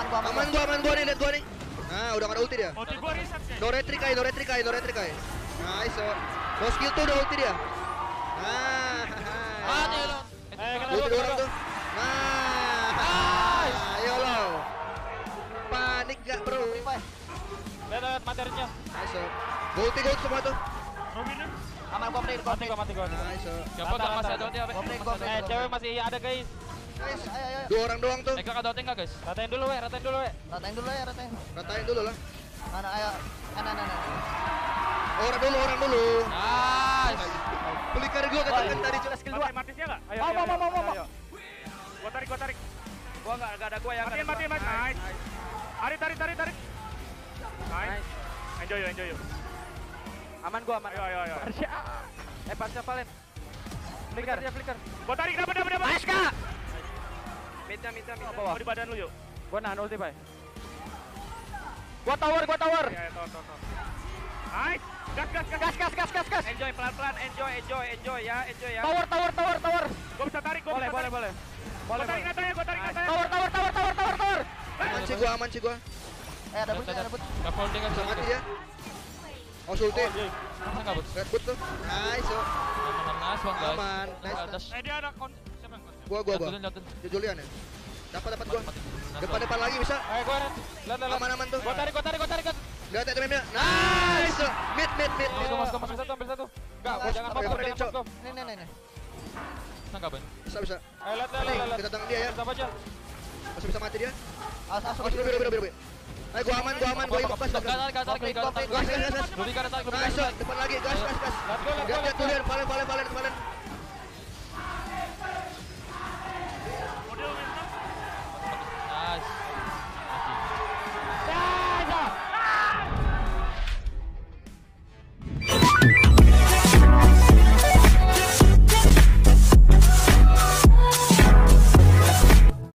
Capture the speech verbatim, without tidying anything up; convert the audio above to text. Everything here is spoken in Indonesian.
gua aman. Aman gua, aman gua nih, lihat gua nih. Nah, udah ada ulti dia. Ulti gua reset sih. No retry kai, no retry kai, no retry kai. Nice. So. No skill tuh udah ulti dia. Nah. Mati lo. Eh, kena Ulti gua. dua orang tuh. Nah. Ayo lo. Panik gak, Bro? Lihat lihat materinya. Nice. So. Ulti gold semua tuh. Robinnya. Aman gua play, gua Mati play. gua, mati gua. Nice. So. Siapa tuh masih ada ulti apa? Gua play, gua play. Eh, cewek masih ada guys. Nice. Ayo ayo ayo. Dua orang doang tuh. Eka ada ulti enggak, guys? Ratain dulu, weh, ratain dulu, weh. Ratain dulu ya, ratain. Ratain dulu lah. Mana ayo. Ana ana ana. Orang dulu, orang dulu. Nice. Pelikar gua katakan tadi cuma Skill dua. Matisnya enggak? Ayo. Mau, ayo, mau, ayo, mau, mau, ayo, ayo. Gua tarik, gua tarik. Gua enggak enggak ada gua yang. Matiin, matiin, mas. Nice. Tarik, tarik, tarik, tarik. Nice. Enjoy, yo, enjoy, yo. Aman gua, aman. Ayo, ayo, ayo. Eh, Parsha Valen. Flicker dia flicker. Gua tarik, dapat, dapat, dapat. Nice, Kak. Minta, minta, minta. Gua di badan lu, yuk. Gua nahan ulti, Pak. Gua tower, gua tower. Ya, tor, tor, tor. Nice. Gas, gas, gas. Gas, gas, gas, gas, gas. Enjoy pelan-pelan, enjoy, enjoy, enjoy ya, enjoy ya. Tower, tower, tower, tower. Gua bisa tarik, gua Boleh, bisa boleh, tarik. boleh. Gua Boleh, tarik boleh. natanya, gua tarik natanya. Tower, tower, tower, tower, tower, tower. aman sih gua, aman sih gua. Eh ada but, ada but. Enggak folding kan Bisa mati dia. Oh, sulti. Masa enggak, Bud? Red boot tuh. Nice. So. Aman, nice, Bang, guys. Aman. Nice. Atas. Eh, dia ada kon siapa yang kon? Gua, gua, gua. Jatuhin, jatuhin. Julian ya. Dapat, dapat gua. Mati, mati. Depan, depan lagi bisa. Eh, gua lihat. Lihat, lihat. Aman, aman tuh. Gua tarik, gua tarik, gua tarik. Lihat ya temennya. Nice. Mid, mid, mid, mid. Masuk, masuk, ambil satu, ambil satu. Enggak, Mas, jangan pakai masuk, frame, jangan Cok. masuk. Nih nih nih nih. Enggak, Bang. Bisa, bisa. Eh, lihat, lihat, lihat, lihat. Kita tangan dia ya. Siapa aja? Masih bisa mati dia. Awas awas. Oh, biru, biru, biru, biru. Ayo gua aman, gua aman, gua ikut gas, gas, gas. Tarik, tarik, tarik, tarik. Gas, gas, gas, gas. Lebih kanan, tarik, lebih Nice, kanan. depan lagi, gas, gas, gas. Lihat gua, lihat Lihat, gua. lihat, Julian, valen, valen, valen, valen.